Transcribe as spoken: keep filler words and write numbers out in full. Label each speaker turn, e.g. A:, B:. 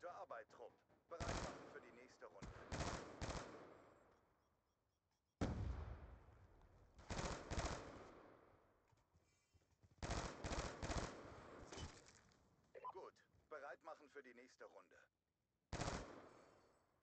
A: Gute Arbeit, Trupp. Bereit machen für die nächste Runde. Gut. Bereit machen für die nächste Runde.